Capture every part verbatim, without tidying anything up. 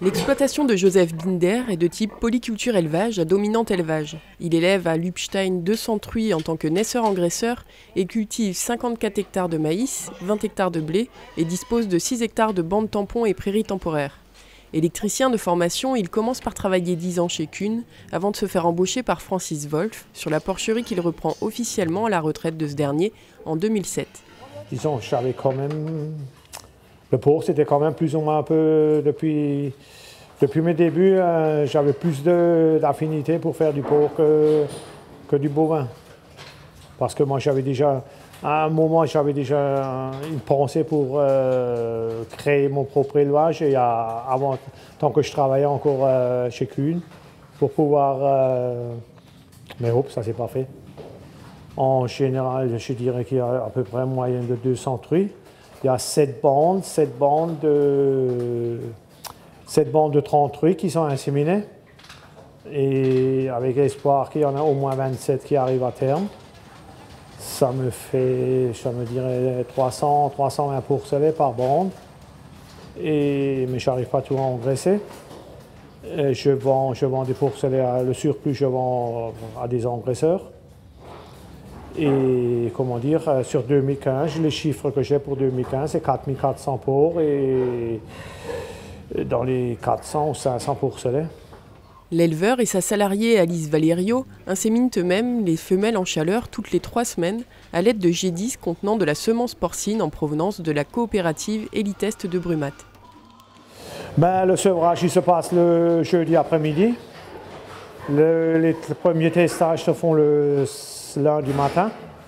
L'exploitation de Joseph Binder est de type polyculture élevage à dominante élevage. Il élève à Lubstein deux cents truies en tant que naisseur-engraisseur et cultive cinquante-quatre hectares de maïs, vingt hectares de blé et dispose de six hectares de bandes tampons et prairies temporaires. Électricien de formation, il commence par travailler dix ans chez Kuhn avant de se faire embaucher par Francis Wolff sur la porcherie qu'il reprend officiellement à la retraite de ce dernier en deux mille sept. Disons, j'avais quand même... Le porc, c'était quand même plus ou moins un peu depuis, depuis mes débuts, euh, j'avais plus d'affinité pour faire du porc que, que du bovin. Parce que moi, j'avais déjà, à un moment, j'avais déjà une pensée pour euh, créer mon propre élevage, et à, avant, tant que je travaillais encore euh, chez Kuhn, pour pouvoir. Euh, mais hop, ça s'est pas fait. En général, je dirais qu'il y a à peu près une moyenne de deux cents truies. Il y a sept bandes, sept bandes de, sept bandes de trente truies qui sont inséminées. Et avec l'espoir qu'il y en a au moins vingt-sept qui arrivent à terme. Ça me fait, je me dirais, trois cents, trois cent vingt porcelets par bande. Et, mais je n'arrive pas tout à engraisser. Et je vends, je vends des porcelets, le surplus, je vends à des engraisseurs. Et comment dire, sur deux mille quinze, les chiffres que j'ai pour deux mille quinze, c'est quatre mille quatre cents porcs et dans les quatre cents ou cinq cents porcelets. L'éleveur et sa salariée Alice Valerio inséminent eux-mêmes les femelles en chaleur toutes les trois semaines à l'aide de G dix contenant de la semence porcine en provenance de la coopérative Elitest de Brumat. Ben, le sevrage il se passe le jeudi après-midi. Le, les premiers testages se font le lundi matin.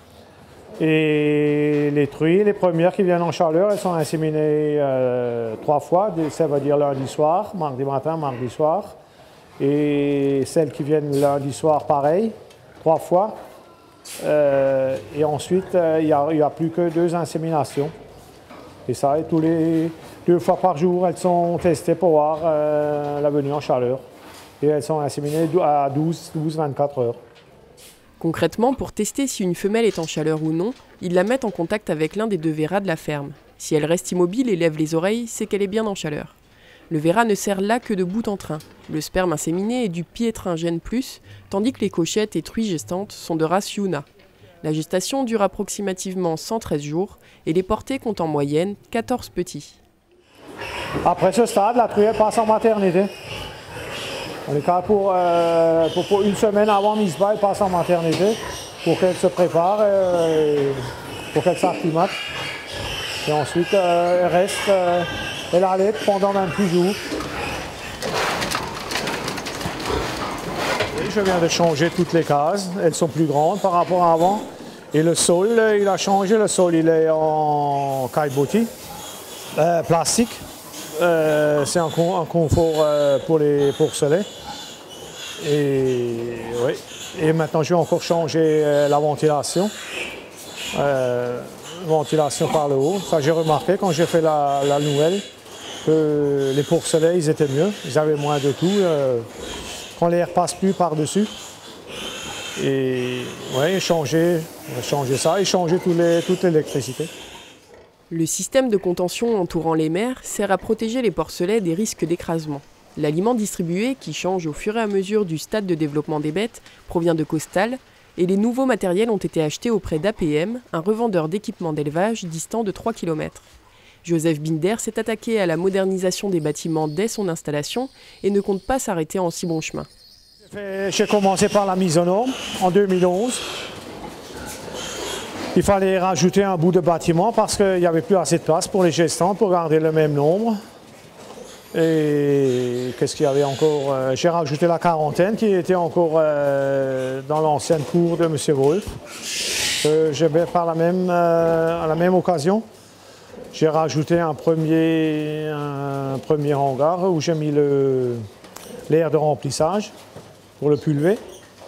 Et les truies, les premières qui viennent en chaleur, elles sont inséminées euh, trois fois, ça veut dire lundi soir, mardi matin, mardi soir. Et celles qui viennent lundi soir, pareil, trois fois. Euh, et ensuite, il euh, n'y a, a plus que deux inséminations. Et ça, et tous les deux fois par jour, elles sont testées pour voir euh, la venue en chaleur. Et elles sont inséminées à douze à vingt-quatre heures. Concrètement, pour tester si une femelle est en chaleur ou non, ils la mettent en contact avec l'un des deux verras de la ferme. Si elle reste immobile et lève les oreilles, c'est qu'elle est bien en chaleur. Le verra ne sert là que de bout en train. Le sperme inséminé est du piétrin gène plus, tandis que les cochettes et truies gestantes sont de race Yuna. La gestation dure approximativement cent treize jours et les portées comptent en moyenne quatorze petits. Après ce stade, la truie passe en maternité. On est capable pour, euh, pour, pour une semaine avant mise bas, elle passe en maternité pour qu'elle se prépare, euh, pour qu'elle s'acclimate. Et ensuite, euh, elle reste, euh, elle allait pendant vingt-huit jours. Et je viens de changer toutes les cases, elles sont plus grandes par rapport à avant. Et le sol, il a changé, le sol il est en caillebotis, euh, plastique. Euh, c'est un, un confort euh, pour les porcelets. Et, oui. Et maintenant, je vais encore changer euh, la ventilation. Euh, ventilation par le haut. Ça, j'ai remarqué quand j'ai fait la, la nouvelle que les porcelets, ils étaient mieux. Ils avaient moins de tout. Euh, quand l'air passe plus par-dessus. Et oui, changer, changer ça et changer tous les, toute l'électricité. Le système de contention entourant les mères sert à protéger les porcelets des risques d'écrasement. L'aliment distribué, qui change au fur et à mesure du stade de développement des bêtes, provient de Costal, et les nouveaux matériels ont été achetés auprès d'A P M, un revendeur d'équipements d'élevage distant de trois kilomètres. Joseph Binder s'est attaqué à la modernisation des bâtiments dès son installation et ne compte pas s'arrêter en si bon chemin. J'ai commencé par la mise aux normes en deux mille onze. Il fallait rajouter un bout de bâtiment parce qu'il n'y avait plus assez de place pour les gestantes pour garder le même nombre. Et qu'est-ce qu'il y avait encore? J'ai rajouté la quarantaine qui était encore euh, dans l'ancienne cour de M. Wolff. Euh, par la même, euh, à la même occasion, j'ai rajouté un premier, un premier hangar où j'ai mis l'air de remplissage pour le pulver.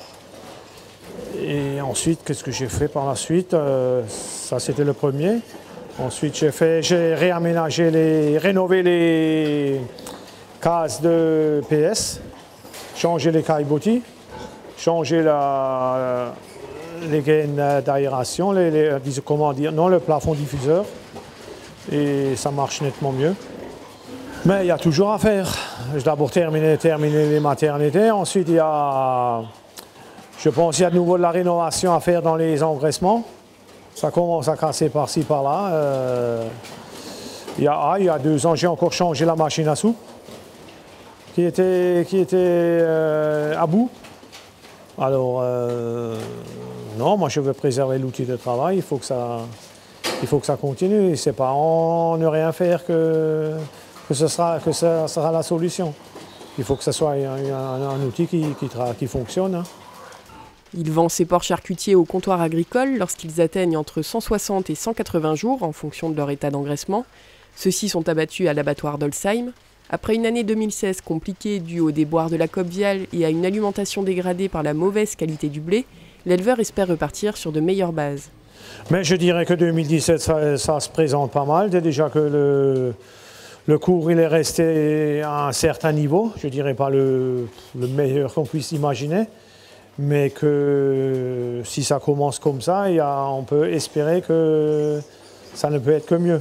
Et ensuite, qu'est-ce que j'ai fait par la suite? euh, Ça, c'était le premier. Ensuite, j'ai fait, j'ai réaménagé, les, rénové les cases de P S, changé les caillebotis, changé la, les gaines d'aération, les, les, comment dire, non, le plafond diffuseur. Et ça marche nettement mieux. Mais il y a toujours à faire. j'ai d'abord terminé, terminé les maternités. Ensuite, il y a, je pense qu'il y a de nouveau de la rénovation à faire dans les engraissements. Ça commence à casser par-ci, par-là. Euh, il, y a, ah, il y a deux ans, j'ai encore changé la machine à soupe qui était, qui était euh, à bout. Alors, euh, non, moi je veux préserver l'outil de travail, il faut que ça, il faut que ça continue. C'est pas en ne rien faire que, que, ce sera, que ça sera la solution. Il faut que ce soit un, un, un outil qui, qui, qui fonctionne. Hein. Il vend ses porcs charcutiers au comptoir agricole lorsqu'ils atteignent entre cent soixante et cent quatre-vingts jours en fonction de leur état d'engraissement. Ceux-ci sont abattus à l'abattoir d'Olsheim. Après une année deux mille seize compliquée due au déboire de la cope viale et à une alimentation dégradée par la mauvaise qualité du blé, l'éleveur espère repartir sur de meilleures bases. Mais je dirais que deux mille dix-sept, ça, ça se présente pas mal. Déjà que le, le cours il est resté à un certain niveau. Je dirais pas le, le meilleur qu'on puisse imaginer. Mais que si ça commence comme ça, il y a, on peut espérer que ça ne peut être que mieux.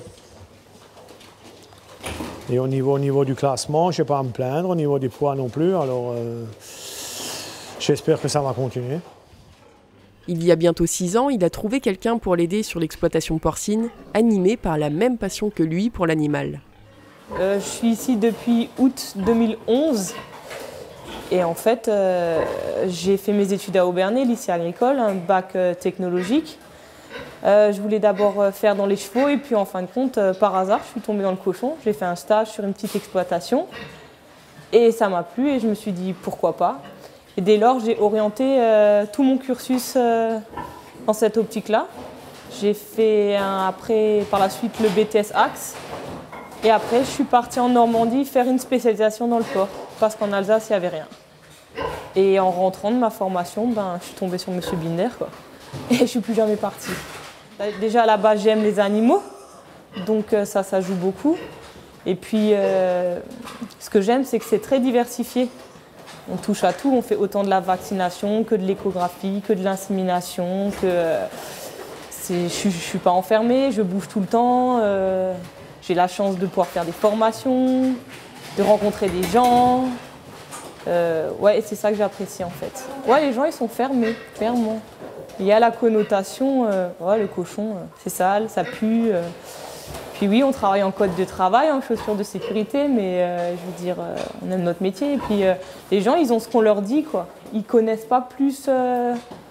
Et au niveau, au niveau du classement, je ne vais pas me plaindre, au niveau des poids non plus, alors euh, j'espère que ça va continuer. Il y a bientôt six ans, il a trouvé quelqu'un pour l'aider sur l'exploitation porcine, animé par la même passion que lui pour l'animal. Euh, je suis ici depuis août deux mille onze et en fait euh, j'ai fait mes études à Aubernais, lycée agricole, un bac euh, technologique. Euh, je voulais d'abord faire dans les chevaux et puis en fin de compte, euh, par hasard, je suis tombée dans le cochon. J'ai fait un stage sur une petite exploitation et ça m'a plu et je me suis dit pourquoi pas. Et dès lors, j'ai orienté euh, tout mon cursus euh, dans cette optique-là. J'ai fait un, après, par la suite le B T S Axe et après je suis partie en Normandie faire une spécialisation dans le porc parce qu'en Alsace, il n'y avait rien. Et en rentrant de ma formation, ben, je suis tombée sur Monsieur Binder, quoi. Et je ne suis plus jamais partie. Déjà à la base j'aime les animaux, donc ça, ça joue beaucoup. Et puis euh, ce que j'aime c'est que c'est très diversifié. On touche à tout, on fait autant de la vaccination que de l'échographie, que de l'insémination, que euh, je ne suis pas enfermée, je bouge tout le temps. Euh, j'ai la chance de pouvoir faire des formations, de rencontrer des gens. Euh, ouais, et c'est ça que j'apprécie en fait. Ouais, les gens ils sont fermés, clairement. Il y a la connotation, euh, ouais, le cochon, euh, c'est sale, ça pue. Euh. Puis oui, on travaille en code de travail, en chaussures de sécurité, mais euh, je veux dire, euh, on aime notre métier. Et puis euh, les gens, ils ont ce qu'on leur dit, quoi. Ils connaissent pas plus euh,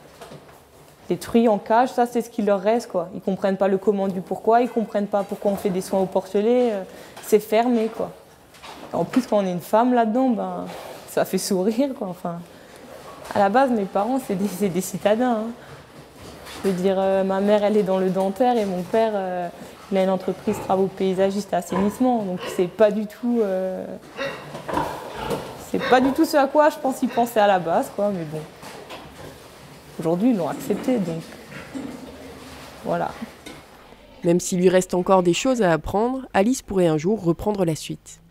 les truies en cage, ça c'est ce qui leur reste, quoi. Ils comprennent pas le comment du pourquoi, ils comprennent pas pourquoi on fait des soins au porcelet. Euh, c'est fermé, quoi. En plus, quand on est une femme là-dedans, ben, ça fait sourire, quoi. Enfin, à la base, mes parents, c'est des, c'est des citadins. Hein. Je veux dire, euh, ma mère, elle est dans le dentaire et mon père, euh, il a une entreprise travaux paysagistes et assainissement. Donc, c'est pas du tout, euh, c'est pas du tout ce à quoi je pense qu'ils pensaient à la base, quoi. Mais bon, aujourd'hui, ils l'ont accepté, donc voilà. Même s'il lui reste encore des choses à apprendre, Alice pourrait un jour reprendre la suite.